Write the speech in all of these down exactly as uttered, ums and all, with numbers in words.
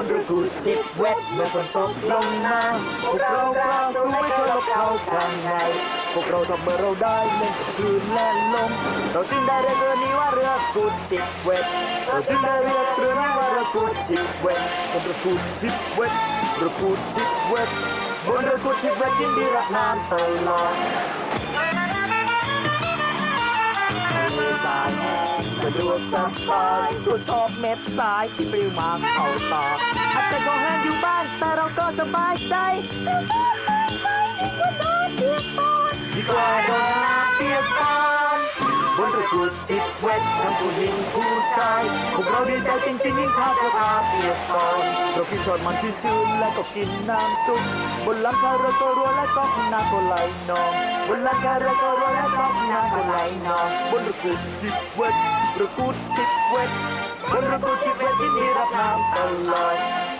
นฤดูชิบเวทเมื่อฝนตกลงมาพวกเรากล้าสู้ไม่เคยหลบเข้าข้างในพวกเราชอบเมื่อเราได้เล่นกับคลื่นและลมเราจึงได้เรียกเรือนี้ว่าเรือกูดชิบเวทเราจึงได้เรียกเรือนี้ว่าเรือกูดชิบเวทบนเรือกูดชิบเวทเรือกูดชิบเวทบนเรือกูดชิบเวทยินดีรับน้ำตลอดสายแห้งสะดวกสบายตัวชอบเม็ดสายที่ปลิวมาเข้าตาอาจจะก็แห้งอยู่บ้านแต่เราก็สบายใจดีกว่าโดนน้ำเปียกปอนบนเรือกูดชิบเวททั้งผู้หญิงผู้ชายพวกเราดีใจจริงๆยิ่งถ้าเธอพาเปียกปอนเรากินทอดมันชื้นๆแล้วก็กินน้ำซุปบนหลังคาเรือก็รัวและก็น้ำก็ไหลนองบนหลังคาเรือก็รัวและก็น้ำก็ไหลนองบนเรือกูดชิบเวทเรือกูดชิบเวทบนเรือกูดชิบเวทยินดีรับน้ำตลอด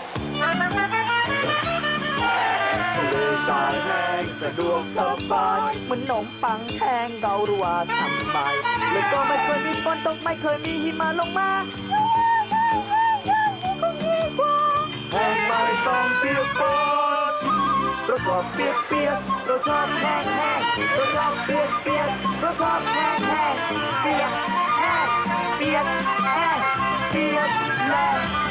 เลยสายแห้งสะดวกสบายเหมือนขนมปังแห้งเรารู้ว่าทำไมแล้วก็ไม่เคยมีฝนตกไม่เคยมีหิมะลงมาแห้งไม่ต้องเปียกปอนเราชอบเปียกเปียกเราชอบแห้งแห้งเราชอบเปียกเปียกเราชอบแห้งแห้งเปียกแห้งเปียกแห้งเปียกแห้ง